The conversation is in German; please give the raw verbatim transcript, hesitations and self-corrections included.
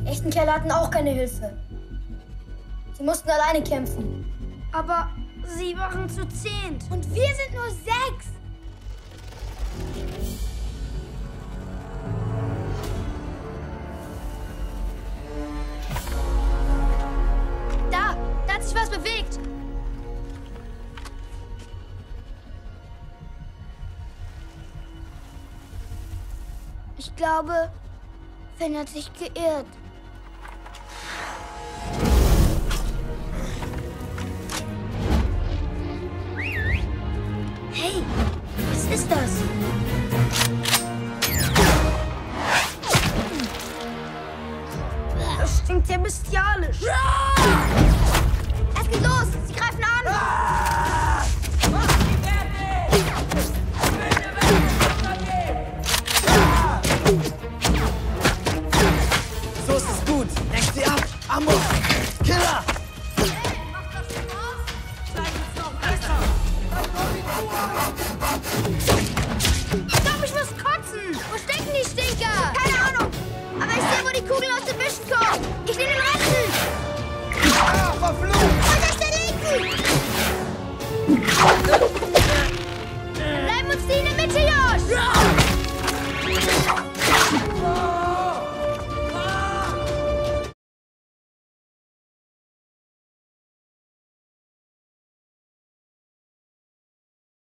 Die echten Kerle hatten auch keine Hilfe. Sie mussten alleine kämpfen. Aber sie waren zu zehnt. Und wir sind nur sechs. Da, da hat sich was bewegt. Ich glaube, Finn hat sich geirrt. Hey, was ist das? Das stinkt ja bestialisch. Es geht los! Sie greifen an! So ist es gut. Lenk sie ab. Amok! Killer! Ich glaube, ich muss kotzen. Wo stecken die Stinker? Keine Ahnung. Aber ich sehe, wo die Kugeln aus den Büschen kommen. Ich nehme den Rechten.